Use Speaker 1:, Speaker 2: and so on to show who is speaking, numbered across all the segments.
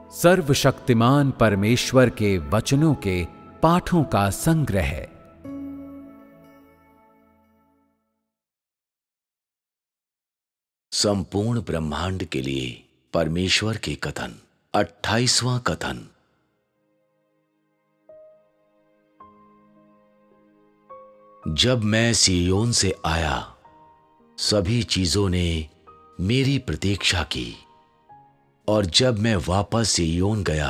Speaker 1: सर्वशक्तिमान परमेश्वर के वचनों के पाठों का संग्रह है।
Speaker 2: संपूर्ण ब्रह्मांड के लिए परमेश्वर के कथन, 28वां कथन। जब मैं सिय्योन से आया, सभी चीजों ने मेरी प्रतीक्षा की, और जब मैं वापस सिय्योन गया,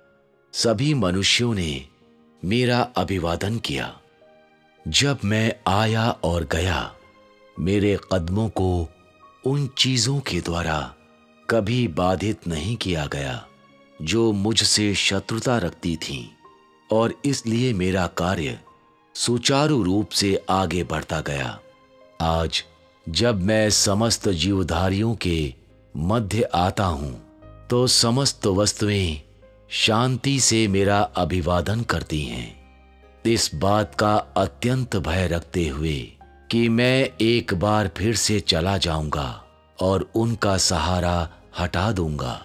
Speaker 2: सभी मनुष्यों ने मेरा अभिवादन किया। जब मैं आया और गया, मेरे कदमों को उन चीजों के द्वारा कभी बाधित नहीं किया गया जो मुझसे शत्रुता रखती थीं, और इसलिए मेरा कार्य सुचारू रूप से आगे बढ़ता गया। आज जब मैं समस्त जीवधारियों के मध्य आता हूं, तो समस्त वस्तुएं शांति से मेरा अभिवादन करती हैं, इस बात का अत्यंत भय रखते हुए कि मैं एक बार फिर से चला जाऊंगा और उनका सहारा हटा दूंगा।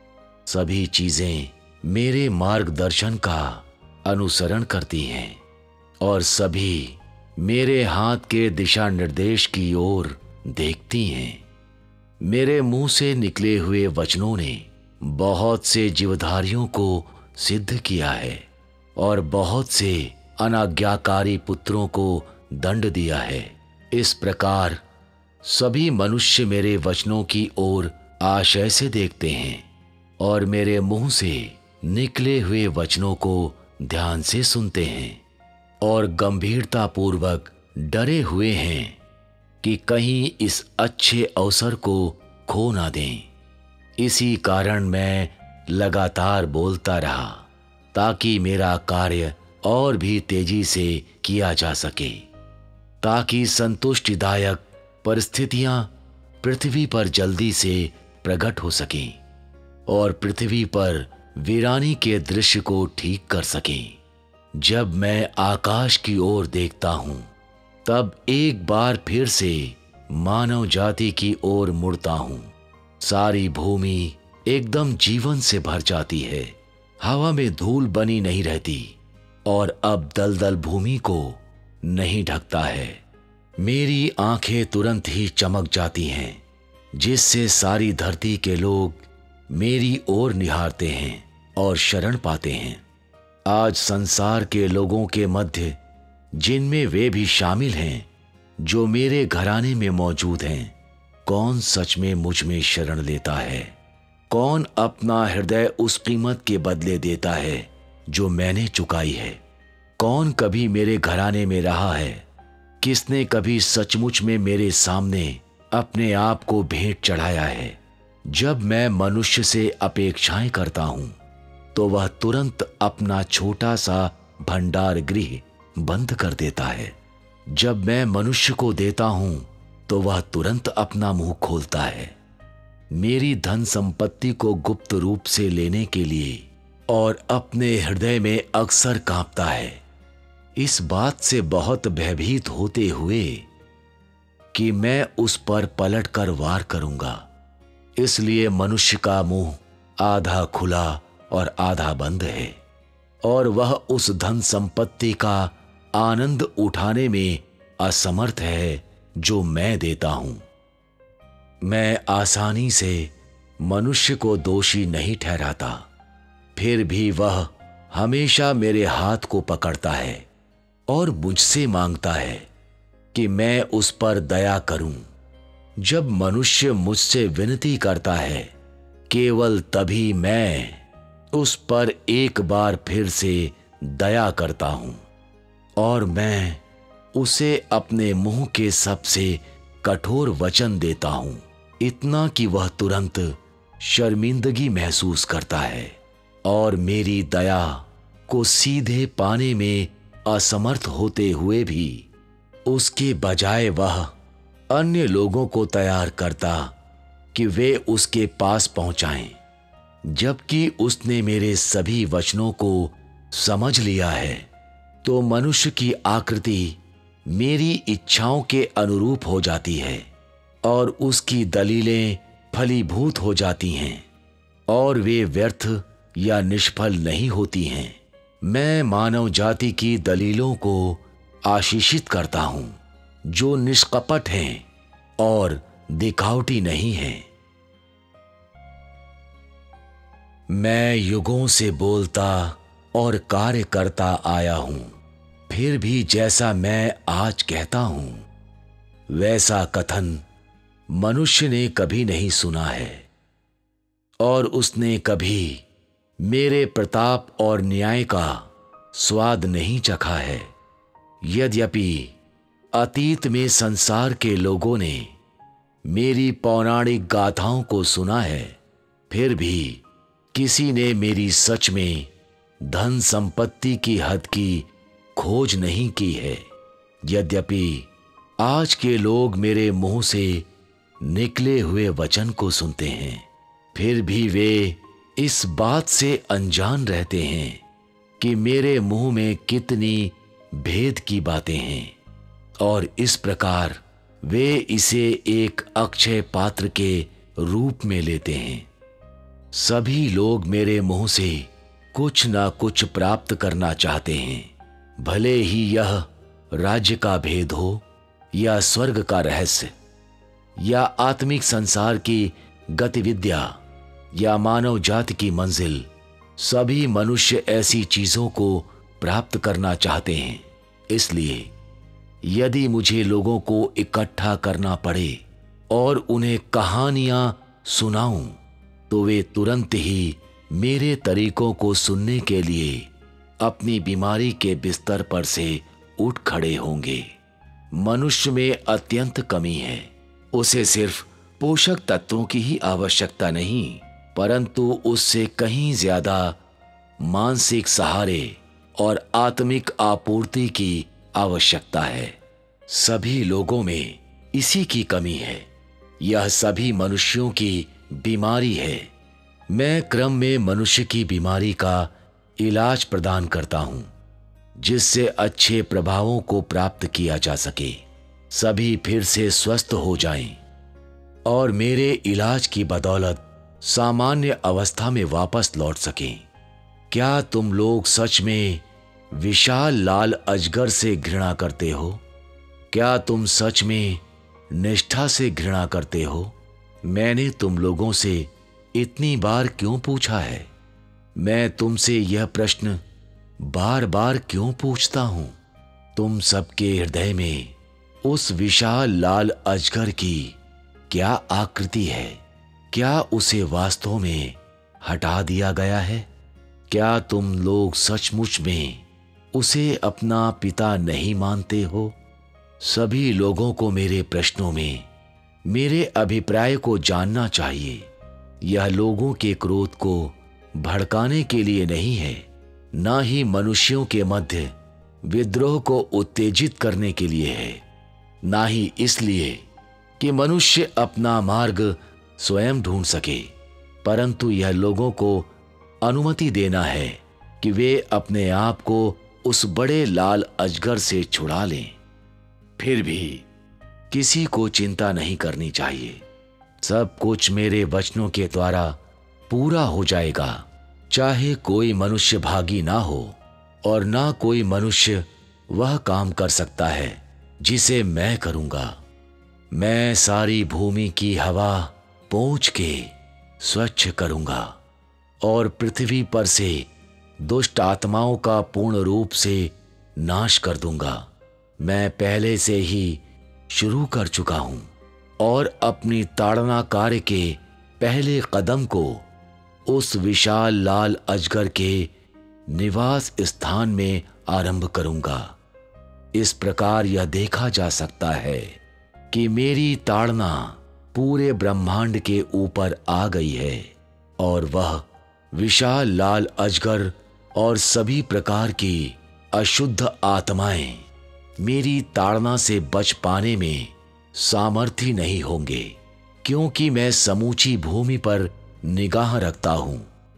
Speaker 2: सभी चीजें मेरे मार्गदर्शन का अनुसरण करती हैं, और सभी मेरे हाथ के दिशा निर्देश की ओर देखती हैं। मेरे मुंह से निकले हुए वचनों ने बहुत से जीवधारियों को सिद्ध किया है, और बहुत से अनाज्ञाकारी पुत्रों को दंड दिया है। इस प्रकार सभी मनुष्य मेरे वचनों की ओर आशय से देखते हैं, और मेरे मुंह से निकले हुए वचनों को ध्यान से सुनते हैं, और गंभीरता पूर्वक डरे हुए हैं कि कहीं इस अच्छे अवसर को खो ना दें। इसी कारण मैं लगातार बोलता रहा, ताकि मेरा कार्य और भी तेजी से किया जा सके, ताकि संतुष्टिदायक परिस्थितियां पृथ्वी पर जल्दी से प्रकट हो सकें, और पृथ्वी पर वीरानी के दृश्य को ठीक कर सकें। जब मैं आकाश की ओर देखता हूं, तब एक बार फिर से मानव जाति की ओर मुड़ता हूं। सारी भूमि एकदम जीवन से भर जाती है, हवा में धूल बनी नहीं रहती, और अब दलदल भूमि को नहीं ढकता है। मेरी आंखें तुरंत ही चमक जाती हैं, जिससे सारी धरती के लोग मेरी ओर निहारते हैं और शरण पाते हैं। आज संसार के लोगों के मध्य, जिनमें वे भी शामिल हैं जो मेरे घराने में मौजूद हैं, कौन सच में मुझ में शरण लेता है? कौन अपना हृदय उस कीमत के बदले देता है जो मैंने चुकाई है? कौन कभी मेरे घराने में रहा है? किसने कभी सचमुच में मेरे सामने अपने आप को भेंट चढ़ाया है? जब मैं मनुष्य से अपेक्षाएं करता हूं, तो वह तुरंत अपना छोटा सा भंडार गृह बंद कर देता है। जब मैं मनुष्य को देता हूं, तो वह तुरंत अपना मुंह खोलता है, मेरी धन संपत्ति को गुप्त रूप से लेने के लिए, और अपने हृदय में अक्सर कांपता है, इस बात से बहुत भयभीत होते हुए कि मैं उस पर पलट कर वार करूंगा। इसलिए मनुष्य का मुंह आधा खुला और आधा बंद है, और वह उस धन संपत्ति का आनंद उठाने में असमर्थ है जो मैं देता हूं। मैं आसानी से मनुष्य को दोषी नहीं ठहराता, फिर भी वह हमेशा मेरे हाथ को पकड़ता है और मुझसे मांगता है कि मैं उस पर दया करूं। जब मनुष्य मुझसे विनती करता है, केवल तभी मैं उस पर एक बार फिर से दया करता हूं, और मैं उसे अपने मुंह के सबसे कठोर वचन देता हूं, इतना कि वह तुरंत शर्मिंदगी महसूस करता है, और मेरी दया को सीधे पाने में असमर्थ होते हुए भी उसके बजाय वह अन्य लोगों को तैयार करता कि वे उसके पास पहुंचाएं, जबकि उसने मेरे सभी वचनों को समझ लिया है। तो मनुष्य की आकृति मेरी इच्छाओं के अनुरूप हो जाती है, और उसकी दलीलें फलीभूत हो जाती हैं, और वे व्यर्थ या निष्फल नहीं होती हैं। मैं मानव जाति की दलीलों को आशीषित करता हूं, जो निष्कपट हैं और दिखावटी नहीं हैं। मैं युगों से बोलता और कार्य करता आया हूं, फिर भी जैसा मैं आज कहता हूं वैसा कथन मनुष्य ने कभी नहीं सुना है, और उसने कभी मेरे प्रताप और न्याय का स्वाद नहीं चखा है। यद्यपि अतीत में संसार के लोगों ने मेरी पौराणिक गाथाओं को सुना है, फिर भी किसी ने मेरी सच में धन संपत्ति की हद की खोज नहीं की है। यद्यपि आज के लोग मेरे मुंह से निकले हुए वचन को सुनते हैं, फिर भी वे इस बात से अनजान रहते हैं कि मेरे मुंह में कितनी भेद की बातें हैं, और इस प्रकार वे इसे एक अक्षय पात्र के रूप में लेते हैं। सभी लोग मेरे मुंह से कुछ ना कुछ प्राप्त करना चाहते हैं, भले ही यह राज्य का भेद हो या स्वर्ग का रहस्य या आत्मिक संसार की गतिविद्या या मानव जाति की मंजिल। सभी मनुष्य ऐसी चीजों को प्राप्त करना चाहते हैं। इसलिए यदि मुझे लोगों को इकट्ठा करना पड़े और उन्हें कहानियां सुनाऊं, तो वे तुरंत ही मेरे तरीकों को सुनने के लिए अपनी बीमारी के बिस्तर पर से उठ खड़े होंगे। मनुष्य में अत्यंत कमी है। उसे सिर्फ पोषक तत्वों की ही आवश्यकता नहीं, परंतु उससे कहीं ज्यादा मानसिक सहारे और आत्मिक आपूर्ति की आवश्यकता है। सभी लोगों में इसी की कमी है। यह सभी मनुष्यों की बीमारी है। मैं क्रम में मनुष्य की बीमारी का इलाज प्रदान करता हूं, जिससे अच्छे प्रभावों को प्राप्त किया जा सके, सभी फिर से स्वस्थ हो जाएं और मेरे इलाज की बदौलत सामान्य अवस्था में वापस लौट सकें। क्या तुम लोग सच में विशाल लाल अजगर से घृणा करते हो? क्या तुम सच में निष्ठा से घृणा करते हो? मैंने तुम लोगों से इतनी बार क्यों पूछा है? मैं तुमसे यह प्रश्न बार बार क्यों पूछता हूं? तुम सबके हृदय में उस विशाल लाल अजगर की क्या आकृति है? क्या उसे वास्तव में हटा दिया गया है? क्या तुम लोग सचमुच में उसे अपना पिता नहीं मानते हो? सभी लोगों को मेरे प्रश्नों में मेरे अभिप्राय को जानना चाहिए। यह लोगों के क्रोध को भड़काने के लिए नहीं है, ना ही मनुष्यों के मध्य विद्रोह को उत्तेजित करने के लिए है, ना ही इसलिए कि मनुष्य अपना मार्ग स्वयं ढूंढ सके, परंतु यह लोगों को अनुमति देना है कि वे अपने आप को उस बड़े लाल अजगर से छुड़ा लें। फिर भी किसी को चिंता नहीं करनी चाहिए। सब कुछ मेरे वचनों के द्वारा पूरा हो जाएगा। चाहे कोई मनुष्य भागी ना हो और ना कोई मनुष्य वह काम कर सकता है जिसे मैं करूंगा। मैं सारी भूमि की हवा पोंछ के स्वच्छ करूंगा और पृथ्वी पर से दुष्ट आत्माओं का पूर्ण रूप से नाश कर दूंगा। मैं पहले से ही शुरू कर चुका हूं और अपनी ताड़ना कार्य के पहले कदम को उस विशाल लाल अजगर के निवास स्थान में आरंभ करूंगा। इस प्रकार यह देखा जा सकता है कि मेरी ताड़ना पूरे ब्रह्मांड के ऊपर आ गई है और वह विशाल लाल अजगर और सभी प्रकार की अशुद्ध आत्माएं मेरी ताड़ना से बच पाने में सामर्थ्य नहीं होंगे, क्योंकि मैं समूची भूमि पर निगाह रखता हूं।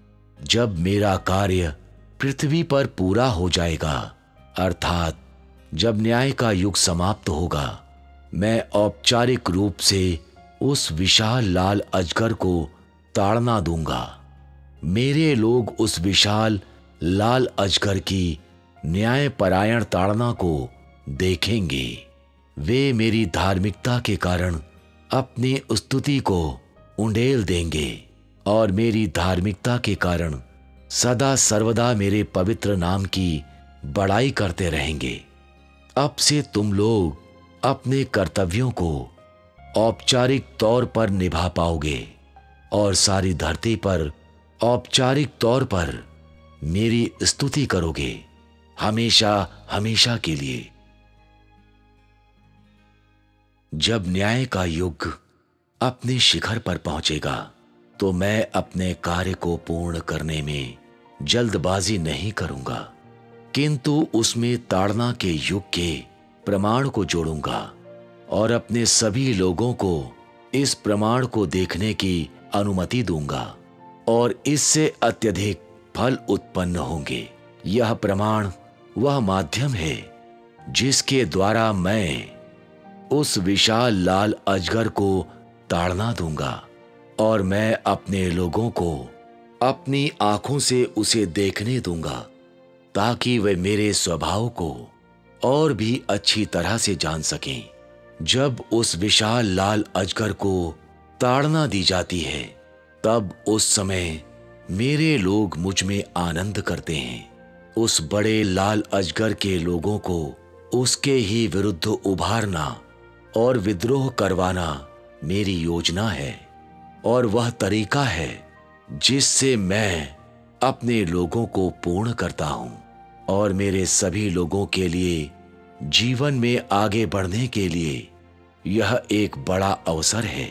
Speaker 2: जब मेरा कार्य पृथ्वी पर पूरा हो जाएगा, अर्थात जब न्याय का युग समाप्त होगा, मैं औपचारिक रूप से उस विशाल लाल अजगर को ताड़ना दूंगा। मेरे लोग उस विशाल लाल अजगर की न्यायपरायण ताड़ना को देखेंगे। वे मेरी धार्मिकता के कारण अपनी स्तुति को उंडेल देंगे और मेरी धार्मिकता के कारण सदा सर्वदा मेरे पवित्र नाम की बड़ाई करते रहेंगे। अब से तुम लोग अपने कर्तव्यों को औपचारिक तौर पर निभा पाओगे और सारी धरती पर औपचारिक तौर पर मेरी स्तुति करोगे, हमेशा हमेशा के लिए। जब न्याय का युग अपने शिखर पर पहुंचेगा तो मैं अपने कार्य को पूर्ण करने में जल्दबाजी नहीं करूंगा, किंतु उसमें ताड़ना के युग के प्रमाण को जोड़ूंगा और अपने सभी लोगों को इस प्रमाण को देखने की अनुमति दूंगा और इससे अत्यधिक फल उत्पन्न होंगे। यह प्रमाण वह माध्यम है जिसके द्वारा मैं उस विशाल लाल अजगर को ताड़ना दूंगा और मैं अपने लोगों को अपनी आंखों से उसे देखने दूंगा ताकि वे मेरे स्वभाव को और भी अच्छी तरह से जान सकें। जब उस विशाल लाल अजगर को ताड़ना दी जाती है तब उस समय मेरे लोग मुझ में आनंद करते हैं। उस बड़े लाल अजगर के लोगों को उसके ही विरुद्ध उभारना और विद्रोह करवाना मेरी योजना है और वह तरीका है जिससे मैं अपने लोगों को पूर्ण करता हूं और मेरे सभी लोगों के लिए जीवन में आगे बढ़ने के लिए यह एक बड़ा अवसर है।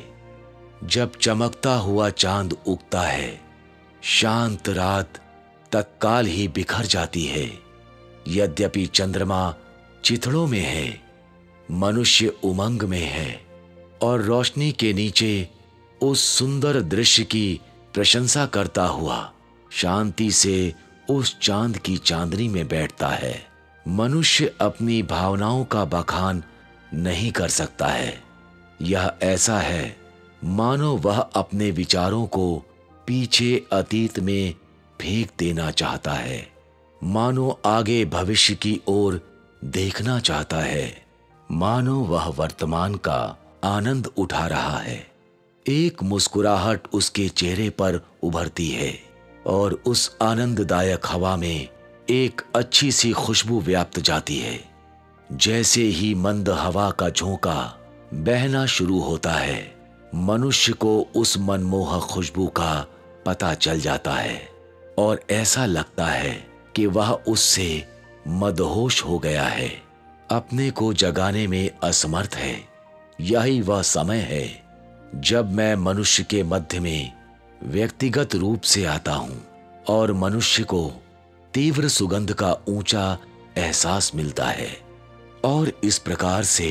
Speaker 2: जब चमकता हुआ चांद उगता है, शांत रात तत्काल ही बिखर जाती है। यद्यपि चंद्रमा चिथड़ों में है, मनुष्य उमंग में है और रोशनी के नीचे उस सुंदर दृश्य की प्रशंसा करता हुआ शांति से उस चांद की चांदनी में बैठता है। मनुष्य अपनी भावनाओं का बखान नहीं कर सकता है। यह ऐसा है मानो वह अपने विचारों को पीछे अतीत में फेंक देना चाहता है, मानो आगे भविष्य की ओर देखना चाहता है, मानो वह वर्तमान का आनंद उठा रहा है। एक मुस्कुराहट उसके चेहरे पर उभरती है और उस आनंददायक हवा में एक अच्छी सी खुशबू व्याप्त जाती है। जैसे ही मंद हवा का झोंका बहना शुरू होता है, मनुष्य को उस मनमोहक खुशबू का पता चल जाता है और ऐसा लगता है कि वह उससे मदहोश हो गया है, अपने को जगाने में असमर्थ है। यही वह समय है जब मैं मनुष्य के मध्य में व्यक्तिगत रूप से आता हूं और मनुष्य को तीव्र सुगंध का ऊंचा एहसास मिलता है और इस प्रकार से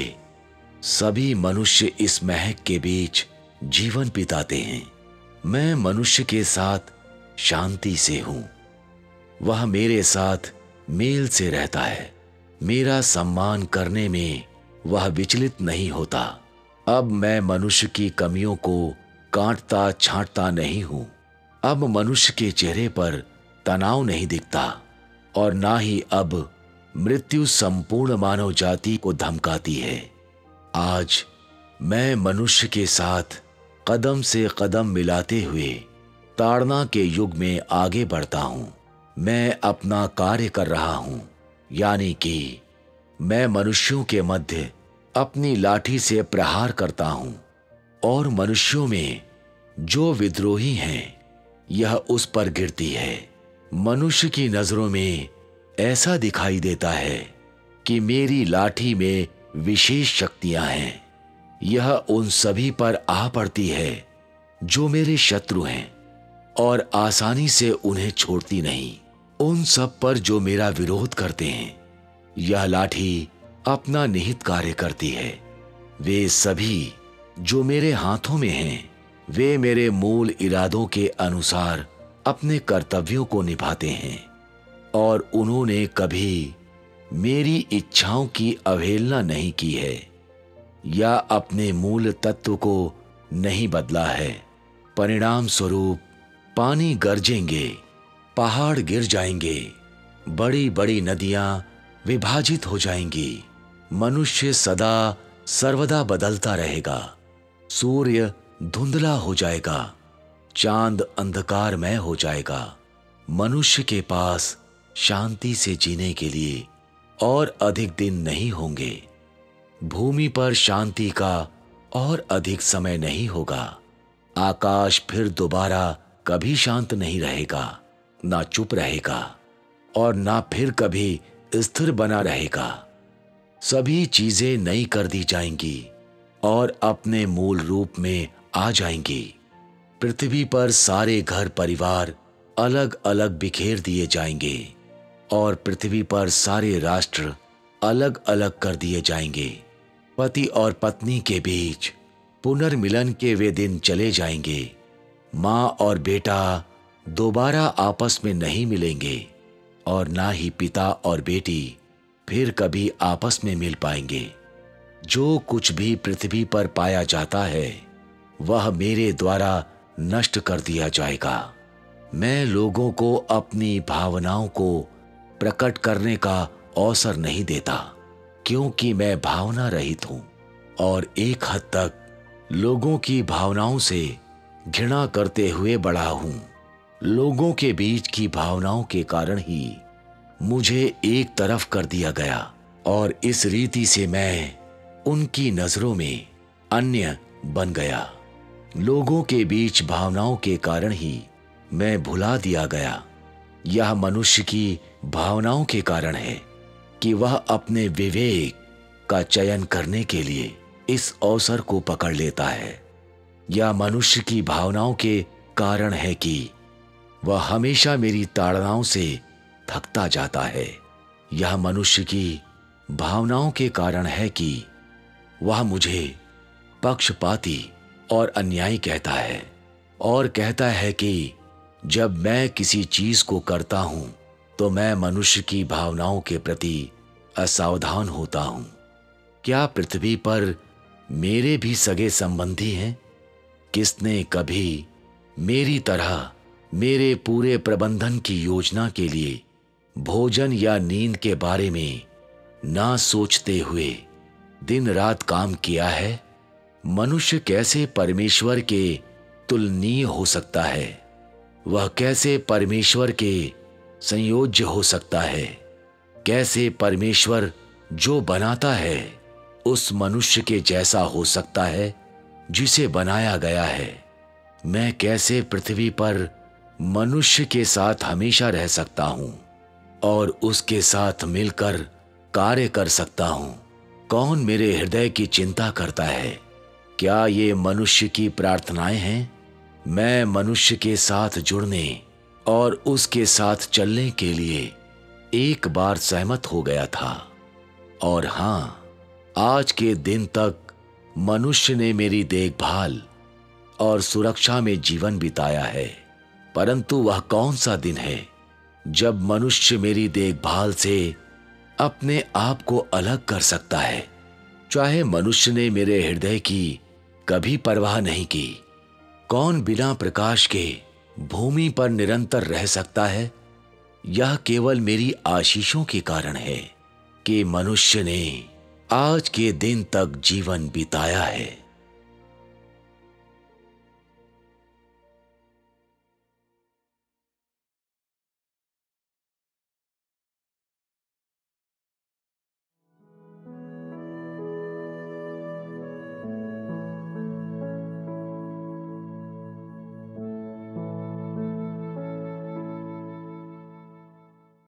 Speaker 2: सभी मनुष्य इस महक के बीच जीवन बिताते हैं। मैं मनुष्य के साथ शांति से हूं, वह मेरे साथ मेल से रहता है। मेरा सम्मान करने में वह विचलित नहीं होता। अब मैं मनुष्य की कमियों को काटता छांटता नहीं हूं। अब मनुष्य के चेहरे पर तनाव नहीं दिखता और ना ही अब मृत्यु संपूर्ण मानव जाति को धमकाती है। आज मैं मनुष्य के साथ कदम से कदम मिलाते हुए ताड़ना के युग में आगे बढ़ता हूं। मैं अपना कार्य कर रहा हूं, यानी कि मैं मनुष्यों के मध्य अपनी लाठी से प्रहार करता हूं और मनुष्यों में जो विद्रोही हैं यह उस पर गिरती है। मनुष्य की नजरों में ऐसा दिखाई देता है कि मेरी लाठी में विशेष शक्तियां हैं। यह उन सभी पर आ पड़ती है जो मेरे शत्रु हैं और आसानी से उन्हें छोड़ती नहीं। उन सब पर जो मेरा विरोध करते हैं यह लाठी अपना निहित कार्य करती है। वे सभी जो मेरे हाथों में हैं वे मेरे मूल इरादों के अनुसार अपने कर्तव्यों को निभाते हैं और उन्होंने कभी मेरी इच्छाओं की अवहेलना नहीं की है या अपने मूल तत्व को नहीं बदला है। परिणाम स्वरूप पानी गरजेंगे, पहाड़ गिर जाएंगे, बड़ी बड़ी नदियां विभाजित हो जाएंगी। मनुष्य सदा सर्वदा बदलता रहेगा। सूर्य धुंधला हो जाएगा, चांद अंधकारमय हो जाएगा। मनुष्य के पास शांति से जीने के लिए और अधिक दिन नहीं होंगे। भूमि पर शांति का और अधिक समय नहीं होगा। आकाश फिर दोबारा कभी शांत नहीं रहेगा, ना चुप रहेगा और ना फिर कभी स्थिर बना रहेगा। सभी चीजें नई कर दी जाएंगी और अपने मूल रूप में आ जाएंगी। पृथ्वी पर सारे घर परिवार अलग अलग बिखेर दिए जाएंगे और पृथ्वी पर सारे राष्ट्र अलग अलग कर दिए जाएंगे। पति और पत्नी के बीच पुनर्मिलन के वे दिन चले जाएंगे। माँ और बेटा दोबारा आपस में नहीं मिलेंगे और ना ही पिता और बेटी फिर कभी आपस में मिल पाएंगे। जो कुछ भी पृथ्वी पर पाया जाता है वह मेरे द्वारा नष्ट कर दिया जाएगा। मैं लोगों को अपनी भावनाओं को प्रकट करने का अवसर नहीं देता, क्योंकि मैं भावना रहित हूं और एक हद तक लोगों की भावनाओं से घृणा करते हुए बड़ा हूं। लोगों के बीच की भावनाओं के कारण ही मुझे एक तरफ कर दिया गया और इस रीति से मैं उनकी नजरों में अन्य बन गया। लोगों के बीच भावनाओं के कारण ही मैं भुला दिया गया। यह मनुष्य की भावनाओं के कारण है कि वह अपने विवेक का चयन करने के लिए इस अवसर को पकड़ लेता है। यह मनुष्य की भावनाओं के कारण है कि वह हमेशा मेरी ताड़नाओं से थकता जाता है। यह मनुष्य की भावनाओं के कारण है कि वह मुझे पक्षपाती और अन्यायी कहता है और कहता है कि जब मैं किसी चीज को करता हूं तो मैं मनुष्य की भावनाओं के प्रति असावधान होता हूं। क्या पृथ्वी पर मेरे भी सगे संबंधी हैं? किसने कभी मेरी तरह मेरे पूरे प्रबंधन की योजना के लिए भोजन या नींद के बारे में ना सोचते हुए दिन रात काम किया है? मनुष्य कैसे परमेश्वर के तुलनीय हो सकता है? वह कैसे परमेश्वर के संयोज्य हो सकता है? कैसे परमेश्वर जो बनाता है उस मनुष्य के जैसा हो सकता है जिसे बनाया गया है? मैं कैसे पृथ्वी पर मनुष्य के साथ हमेशा रह सकता हूं और उसके साथ मिलकर कार्य कर सकता हूं? कौन मेरे हृदय की चिंता करता है? क्या ये मनुष्य की प्रार्थनाएं हैं? मैं मनुष्य के साथ जुड़ने और उसके साथ चलने के लिए एक बार सहमत हो गया था और हां, आज के दिन तक मनुष्य ने मेरी देखभाल और सुरक्षा में जीवन बिताया है। परंतु वह कौन सा दिन है जब मनुष्य मेरी देखभाल से अपने आप को अलग कर सकता है? चाहे मनुष्य ने मेरे हृदय की कभी परवाह नहीं की। कौन बिना प्रकाश के भूमि पर निरंतर रह सकता है? यह केवल मेरी आशीषों के कारण है कि मनुष्य ने आज के दिन तक जीवन बिताया है।